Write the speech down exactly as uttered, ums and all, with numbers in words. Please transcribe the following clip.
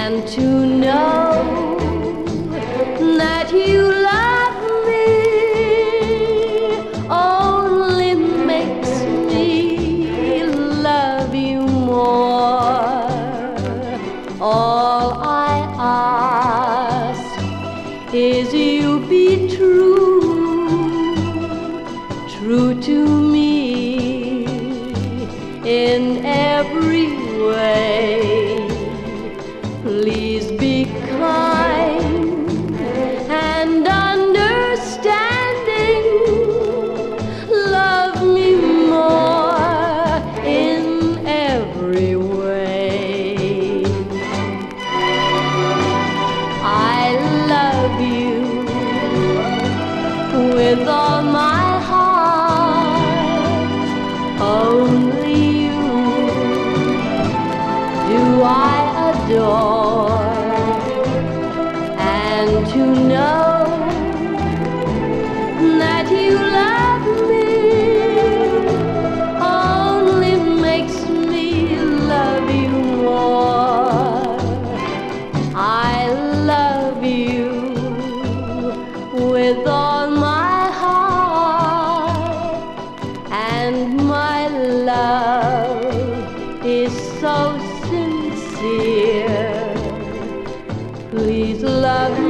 and to know that you love me only makes me love you more. All I ask is you be true, true to me in every way. Please be kind and understanding. Love me more in every way. I love you with all my heart. Only you do I adore, and to know that you love me only makes me love you more. I love you with all my heart, and my love is so sincere. Please love me